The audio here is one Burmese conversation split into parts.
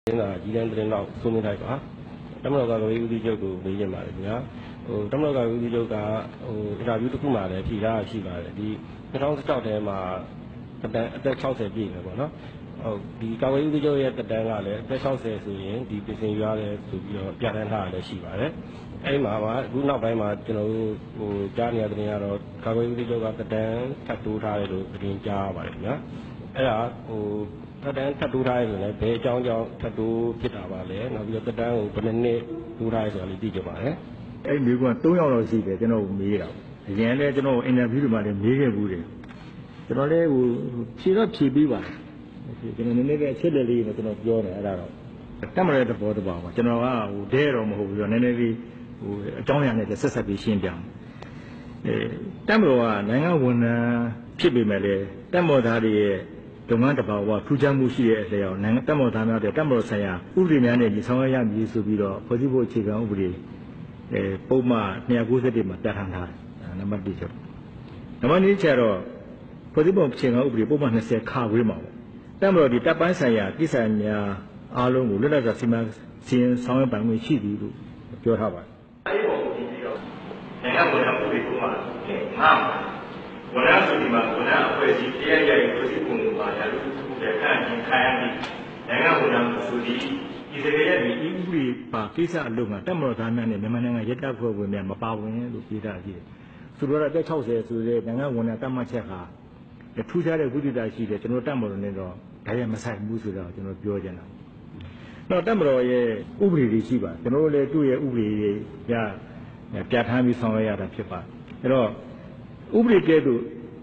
ကြီးတန်းသတင်းတော့ဆုံးမထိုက်ပါတမတော်ကလည်းဦးစီးချုပ်ကိုမေးကြပါလေခင်ဗျာတမတော်ကဦးစီးချုပ်ကအင်တာဗျူးတစ်ခုမှလည်းဖြေထားရှိပါတယ်ဒီ2016ထဲမှာအသက်60ပြည့်တယ်ပေါ့နော်ဒီကာဝေးဦးစီးချုပ်ရဲ့တက်တန်းကလည်းအသက်60ဆိုရင်ဒီပြင်ဆင်ရတယ်ဆိုပြီးတော့ပြဋ္ဌာန်းထားလည်းရှိပါတယ်အဲ့မှာအခုနောက်ပိုင်းမှာကျွန်တော်တို့ကြားနေရတဲ့တင်ကတော့ကာဝေးဦးစီးချုပ်ကတက်တန်းထပ်တိုးထားတယ်လို့တင်ကြားပါတယ်ခင်ဗျာအဲ့ဒါတက်တန်းထပ်တိုးထားရဆိုလည်းဘယ်အကြောင်းကြောင့်ထပ်တိုးဖြစ်တာပါလဲနောက်ပြီးတော့တက်တန်းကိုဘယ်နှစ်တိုးထားရဆိုတာလေးသိကြပါရဲ့အဲ့မျိုးက3ယောက်လောက်ရှိတယ်ကျွန်တော်မေးတာအရင်လည်းကျွန်တော်အင်တာဗျူးတွေမှာလည်းမေးခဲ့ဘူးတယ်ကျွန်တော်လည်းဖြေတော့ဖြေပြီးပါတယ်ကျွန်တော်နည်းနည်းအချက်လက်လေးနဲ့ကျွန်တော်ပြောတယ်အဲ့ဒါတော့တက်မရတဲ့သဘောတဘာပါကျွန်တော်ကဒဲတော့မဟုတ်ဘူးဆိုတော့နည်းနည်းလေးအကြောင်းအရာနဲ့ဆက်ဆက်ပြီးရှင်းပြအောင်တက်မတော်ကနိုင်ငံဝန်ထမ်းဖြစ်ပေမဲ့လည်းတက်မော်သားတွေရဲ့လုပ်ငန်းတဘာဝထူးခြားမှုရှိတဲ့အလျောက်နိုင်ငံတက်မော်သားများတဲ့တက်မော်ဆိုင်ရာဥပဒေများနဲ့ညီဆောင်ရွက်ရမည်ဆိုပြီးတော့ဖွဲ့စည်းဖို့အခြေခံဥပဒေပုံမှန်291မှာပြဋ္ဌာန်းထားတယ်နံပါတ်1ချက်နံပါတ်2ချက်တော့ဖွဲ့စည်းပုံအခြေခံဥပဒေပုံမှန်20ခါဝေးမှာပေါ့တက်မတော်ဒီတပ်ပိုင်းဆိုင်ရာကိစ္စများအားလုံးကိုလွတ်လပ်စွာစီမံဆောင်ရွက်ပိုင်ခွင့်ရှိသည်လို့ပြောထားပါတယ်အဲဒီပုံကိုကြည့်ပြီးတော့နိုင်ငံဝန်ထမ်းဥပဒေပုံမှန်5မှာဝန်ထမ်းဆိုဒီမှာဝန်ထမ်းအဖွဲ့အစည်းတရားရည်ဖွဲ့စည်းပုံမှာရာလူထုတဲ့ခံရမည်နိုင်ငံဝန်ထမ်းဆိုဒီဒီစတဲ့ဒီဥပဒေပါကိစ္စအလုံးကတက်မတော်သားများနဲ့မြန်မာနိုင်ငံရဲတပ်ဖွဲ့ဝင်များမပါဝင်လို့ပြောထားကြည့်တယ်ဆိုတော့အသက်60ဆိုတဲ့နိုင်ငံဝန်ထမ်းတတ်မှတ်ချက်ဟာထူးခြားတဲ့ဝိသေသရှိတယ်ကျွန်တော်တက်မတော်နဲ့တော့ဒါရမဆိုင်ဘူးဆိုတော့ကျွန်တော်ပြောချင်တာတော့တက်မတော်ရဲ့ဥပဒေတွေရှိပါကျွန်တော်တို့လည်းသူ့ရဲ့ဥပဒေတွေပြဋ္ဌာန်းပြီးဆောင်ရွက်ရတာဖြစ်ပါအဲ့တော့ဥပဒေကဲ့သို့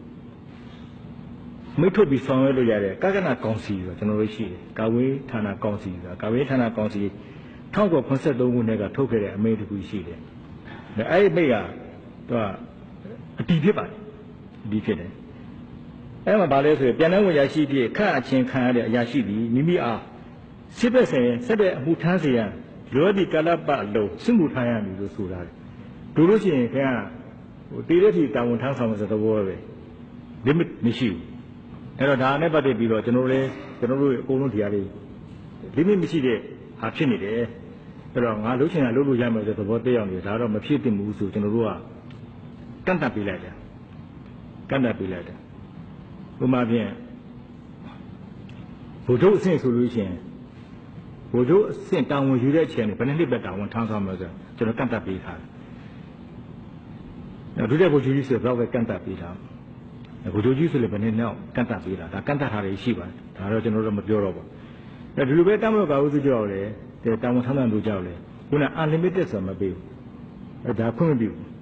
မိထုတ်ပြီးဆောင်ရွက်လို့ရတဲ့ကာကနာကောင်စီဆိုကျွန်တော်တို့ရှိတယ်ကာဝေးဌာနကောင်စီဆိုတာကာဝေးဌာနကောင်စီ1983ခုနှစ်ကထုတ်ခဲ့တဲ့အမိန့်တစ်ခုရှိတယ်အဲ့ဒီအမိန့်ကသူကအတည်ဖြစ်ပါတယ်အတည်ဖြစ်တယ်အဲ့မှာဗာလဲဆိုရင်ပြန်နှံ့ဝင်ရရှိပြီးခန့်အချင်းခံရတဲ့အရာရှိသည်မိမိအားစစ်ဘက်ဆိုင်ဆက်တဲ့အမှုထမ်းစေရန်လောဒီကာလပတ်လုံးစစ်မှုထမ်းရမည်လို့ဆိုတာတို့လို့ရှိရင်ခင်ဗျာတေးတဲ့ထိတာဝန်ထမ်းဆောင်တဲ့သဘောပဲ limit မရှိဘူးအဲ့တော့ဒါနဲ့ပတ်သက်ပြီးတော့ကျွန်တော်တို့အကုန်လုံးတရားလေး limit မရှိတဲ့ဟာဖြစ်နေတယ်အဲ့တော့ငါလုပ်ချင်တာလုပ်လို့ရမယ်ဆိုတဲ့သဘောတက်ရောက်နေတယ်ဒါတော့မဖြစ်သင့်ဘူးဆိုကျွန်တော်တို့ကကန့်တတ်ပေးလိုက်တယ်ဥပမာဖြင့်ဘုဒ္ဓအဆင့်ဆိုလို့ရှိရင်ဘုဒ္ဓအဆင့်တာဝန်ယူတဲ့အချိန်နဲ့ဘယ်နှစ်ပဲတာဝန်ထမ်းဆောင်မလဲဆိုကျွန်တော်ကန့်တတ်ပေးထားတယ်ဒုတိယဘုဒ္ဓကြီးဆိုတော့ဘယ်ကန့်တတ်ပေးထားဘုဒ္ဓကြီးဆိုလည်းဘယ်နှစ်နောက်ကန့်တတ်ပေးတာဒါကန့်တတ်ထားရရှိပါတယ်ဒါတော့ကျွန်တော်တို့မပြောတော့ဘူးဒီလိုပဲတမလို့ကာဝုစုကြောက်လေတာဝန်ထမ်းဆောင်လို့ကြောက်လေခုန unlimited ဆိုမပေးဘူးဒါခွင့်မပြုဘူး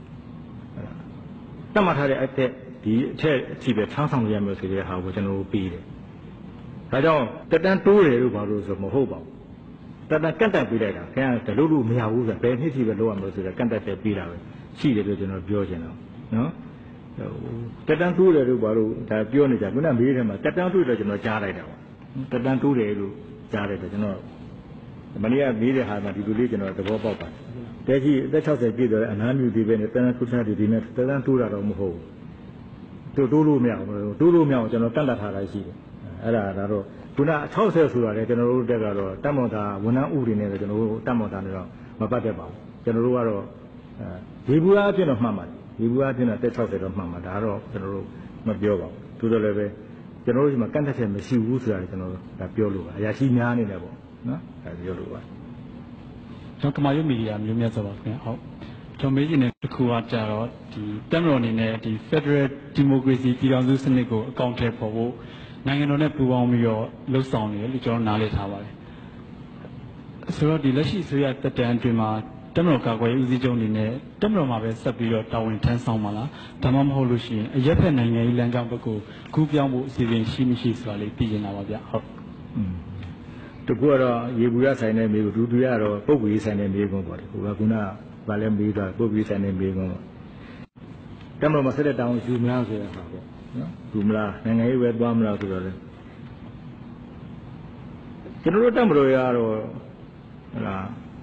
တတ်မှတ်ထားတဲ့အထက်ဒီအထက်အထိပဲထမ်းဆောင်ရမယ်ဆိုတဲ့ဟာကိုကျွန်တော်တို့ပေးတယ်ဒါကြောင့်တက်တန်းတိုးတယ်လို့ဘာလို့ဆိုမဟုတ်ပါဘူးတက်တန်းကန့်တက်ပေးလိုက်တာခင်ဗျာတလို့မရဘူးဆိုဘယ်နှစ်ထိပဲလုပ်ရမလို့ဆိုတော့ကန့်တက်တယ်ပေးတာပဲရှိတယ်လို့ကျွန်တော်ပြောချင်တော့နော်တက်တန်းတိုးတယ်လို့ဘာလို့ဒါပြောနေကြခုနမေးတယ်မှာတက်တန်းတိုးတယ်ကျွန်တော်ကြားလိုက်တာပါတက်တန်းတိုးတယ်လို့ကြားလိုက်တယ်ကျွန်တော်မနေ့ကမေးတဲ့ဟာမှာဒီလိုလေးကျွန်တော်သဘောပေါက်ပါတယ်တဲကြီးအသက်60ပြည့်တော့အနားမြူသေးပဲနဲ့တက်တန်းထိုးထားတယ်ဒီနဲ့တက်တန်းတိုးတာတော့မဟုတ်ဘူးတိုးလို့မရဘူးတိုးလို့မရအောင်ကျွန်တော်ကန့်တက်ထားတာရှိတယ်အဲ့ဒါတော့ခုန60ဆိုတာလေကျွန်တော်တို့တက်ကတော့တတ်မော်တာဝန်ထမ်းဥပဒေနဲ့ကျွန်တော်တို့တတ်မော်တာနဲ့တော့မပတ်သက်ပါဘူးကျွန်တော်တို့ကတော့ဒီဘူးအားဖြင့်တော့မှတ်ပါတယ်ဒီဘူးအားဖြင့်တော့တက်60တော့မှတ်မှာဒါတော့ကျွန်တော်တို့မပြောပါဘူးသို့တော်လည်းပဲကျွန်တော်တို့ဒီမှာကန့်တက်ချက်မရှိဘူးဆိုတာကျွန်တော်ဒါပြောလို့ပါအရာရှိများနေတယ်ပေါ့နော်ဒါပြောလို့ပါကျွန်တော်ကမာရွတ်မီဒီယာမျိုးမြတ်ဆိုပါခင်ဗျဟုတ်ကျွန်တော်မေးချင်တဲ့တစ်ခုကကြတော့ဒီတက်မတော်အနေနဲ့ဒီ Federal Democracy ပြည်ထောင်စုစနစ်ကိုအကောင့်ထဲပေါ်ဖို့နိုင်ငံတော်နဲ့ပူးပေါင်းပြီးတော့လှုပ်ဆောင်နေတယ်လို့ကျွန်တော်နားလည်ထားပါတယ်ဆိုတော့ဒီလက်ရှိဆိုရတက်တန်းအတွင်းမှာတက်မတော်ကာကွယ်ရေးဦးစီးချုပ်အနေနဲ့တက်မတော်မှာပဲဆက်ပြီးတော့တာဝန်ထမ်းဆောင်မှာလားဒါမှမဟုတ်လို့ရှိရင်အရက်ဖက်နိုင်ငံရေးလမ်းကြောင်းဘက်ကိုကူးပြောင်းဖို့အစီအစဉ်ရှိမရှိဆိုတာလေးသိချင်တာပါဗျဟုတ်တကူကတော့ရေဘူးရဆိုင်တဲ့မိကိုဒုတိယကတော့ပုဂ္ဂိုလ်ရေးဆိုင်တဲ့မိကုန်းပေါ့ဒီကခုနဗာလဲမေးတော့ပုဂ္ဂိုလ်ရေးဆိုင်တဲ့မိကုန်းပေါ့တက်မတော်မှာဆက်တဲ့တာဝန်ယူမလားဆိုတဲ့ဟာပေါ့နော်ယူမလားနိုင်ငံရေးပဲသွားမလားဆိုတော့လေကျွန်တော်တို့တက်မတော်ရတော့ဟလာ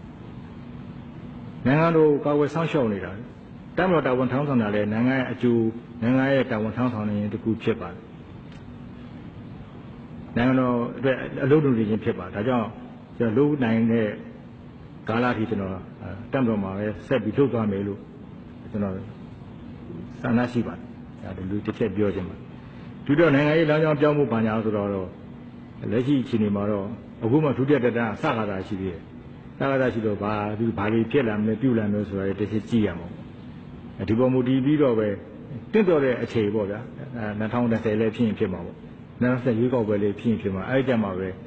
နိုင်ငံတော်ကာကွယ်ဆောင်ရှောက်နေတာတက်မတော်တာဝန်ထမ်းဆောင်တာလေနိုင်ငံရဲ့အကျိုးနိုင်ငံရဲ့တာဝန်ထမ်းဆောင်နေရင်တကူဖြစ်ပါတယ်နိုင်ငံတော်အတွက်အလုပ်လုပ်နေခြင်းဖြစ်ပါဒါကြောင့်ကျွန်တော်လုံးနိုင်တဲ့ကာလထိကျွန်တော်တက်မတော်မှာပဲဆက်ပြီးထုတ်သွားမယ်လို့ကျွန်တော်ဆန္ဒရှိပါတယ်ဒါလူတစ်ချက်ပြောချင်ပါတယ်ဒီတော့နိုင်ငံရေးလမ်းကြောင်းပြောင်းဖို့ပညာဆိုတော့လက်ရှိအခြေအနေမှာတော့အခုမှဒုတိယတက်တာစကားသာရှိသေးတယ်စကားသာရှိတော့ဘာတွေဖြစ်လာမလဲပြုလာမလဲဆိုတာတစ်ချက်ကြည့်ရမှာဒီပေါ်မူတည်ပြီးတော့ပဲတင့်တော်တဲ့အခြေပေါ့ဗျာ2010လည်းဖြစ်ရင်ဖြစ်မှာပေါ့2010ရွေးကောက်ပွဲလေးဖြစ်ရင်ဖြစ်မှာအဲ့ဒီကြမှာပဲ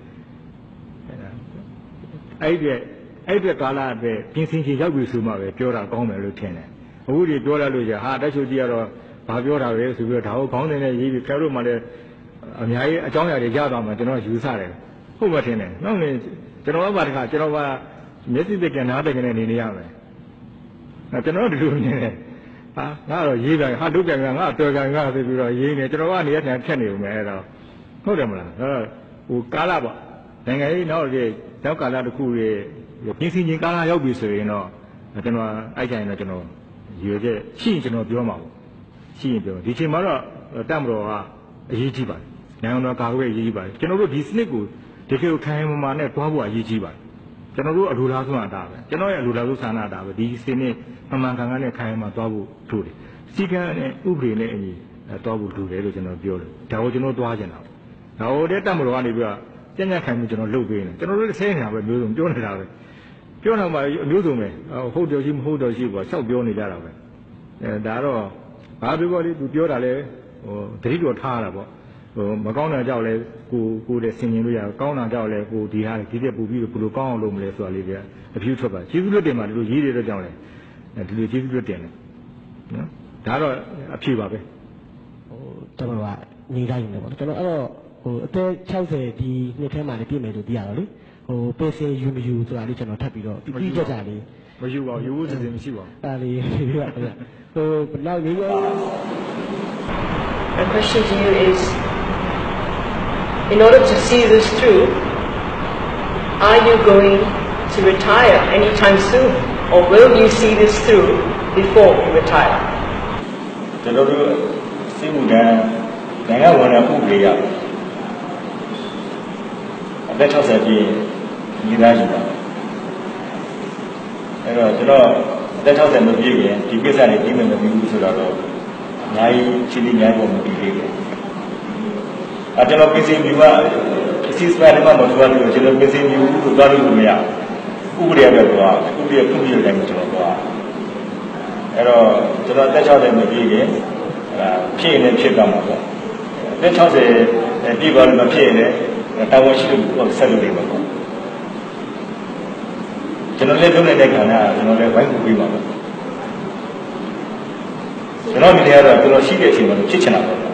အဲ့ဒီကာလအတွက်ပြင်ဆင်ချိန်ရောက်ပြီဆိုမှပဲပြောတာကောင်းမယ်လို့ထင်တယ်အခုဒီပြောရလို့ရဟာတက်ချိုကြီးကတော့ဘာပြောတာပဲဆိုပြီးတော့ဒါကိုခေါင်းစဉ်နဲ့ရေးပြီးခင်ဗျားတို့မှလည်းအများကြီးအကြောင်းအရာတွေရသွားမှာကျွန်တော်ယူဆတယ်ဟုတ်မှထင်တယ်နောက်နေကျွန်တော်ကတခါကျွန်တော်ကမျက်စိသိကနားသိကနေနေရမယ်ကျွန်တော်ဒီလိုမြင်တယ်ဟာငါတော့ရေးပြန်ဟာတို့ပြန်ငါတော်ကန်ငါဆိုပြီးတော့ရေးနေကျွန်တော်ကနေရတဲ့ဖြတ်နေဦးမယ်အဲ့တော့ဟုတ်တယ်မလားဟိုကာလပေါ့နိုင်ငံရေးနောက်ကာလတစ်ခုရဲ့ပြင်ဆင်ခြင်းကာလရောက်ပြီဆိုရင်တော့ကျွန်တော်အဲ့တိုင်းတော့ကျွန်တော်ရွေချက်ရှိရင်ကျွန်တော်ပြောမှာပေါ့ရှိရင်ပြောဒီချိန်မှာတော့တက်မတော်ကအရေးကြီးပါတယ်နိုင်ငံတော်ကာကွယ်ရေးကြီးပါတယ်ကျွန်တော်တို့ဒီစနစ်ကိုတကယ်ကိုခိုင်မာနဲ့တွားဖို့အရေးကြီးပါတယ်ကျွန်တော်တို့အလိုလားဆုံးအတာပဲကျွန်တော်ရဲ့အလိုလားဆုံးဆန္ဒအတာပဲဒီစနစ်မှန်ကန်နဲ့ခိုင်မာတွားဖို့ထို့တယ်စီကံနဲ့ဥပဒေနဲ့အညီတွားဖို့ထို့တယ်လို့ကျွန်တော်ပြောတယ်ဒါကိုကျွန်တော်တွားကြတာဒါဟိုတဲ့တက်မတော်ကနေပြီးတော့ကြံ့ခိုင်မှုကျွန်တော်လုပ်ပေးနေကျွန်တော်တို့ဆဲနေတာပဲမျိုးစုံပြောနေတာပဲပြောနေမှာအမျိုးစုံပဲဟုတ်တယ်ရှိမဟုတ်တော့ရှိပေါ့လျှောက်ပြောနေကြတာပဲဒါတော့ဘာပြောပါလိသူပြောတာလဲတတိတော်ထားတာပေါ့မကောင်းတာကြောက်လဲကိုတဲ့ဆင်ញင်လို့ရကောင်းတာကြောက်လဲကိုဒီဟာဒီတက်ပူပြီးဘယ်လိုကောင်းအောင်လုပ်မလဲဆိုတာလေးကအဖြူထွက်ပါကျေးဇူးလွတ်တင်ပါဒီလိုရေးရတော့ကြောက်လဲဒီလိုကျေးဇူးလွတ်တင်တယ်နော်ဒါတော့အဖြူပါပဲကျွန်တော်ကနေတိုင်းနေပေါ့ကျွန်တော်အဲ့တော့အသက်60ဒီနှစ်ထဲမှာလည်းပြည့်မယ်လို့သိရတော့လေပင်စင်ယူမယူဆိုတာလေးကျွန်တော်ထပ်ပြီးတော့ပြီးကြကြလေးမယူပါဘူးယူဖို့စဉ်မရှိပါဘူးအဲ့လေးပြပါဗျာနောက်နေရော My question to you is, in order to see this through, are you going to retire anytime soon, or will you see this through before you retire? ကျွန်တော်တို့စိတ်မူတန်းနိုင်ငံဝန်ထမ်းဥပဒေရအသက်60ပြည့်ညီသားရှိပါအဲ့တော့ကျွန်တော်အသက်60မပြည့်ရင်ဒီကိစ္စတွေပြီးမယ်မပြီးဘူးဆိုတော့အများကြီးချင်းချင်းများပေါ်မပြီးသေးဘူးအဲ့ကျွန်တော်ပြင်ဆင်ပြီးကအစီအစဉ်တွေမှမသွားလို့ကျွန်တော်ပြင်ဆင်ပြီးလို့သွားလို့မရဥပဒေရတော့သွားဥပဒေခွင့်ပြုတယ်ကျွန်တော်သွားအဲ့တော့ကျွန်တော်အသက်60မပြည့်ရင်ဖြစ်ရင်ဖြစ်သွားမှာပေါ့အသက်60ပြည့်ပါလို့မဖြစ်ရင်တာဝန်ရှိလို့ဆက်လုပ်နေမှာပေါ့ကျွန်တော်လည်းလုပ်နေတဲ့ခါကကျွန်တော်လည်းဝိုင်းကူပေးပါမယ်ကျွန်တော်မိတွေကတော့ကျွန်တော်ရှိတဲ့အချိန်မှာဖြစ်ချင်တာပေါ့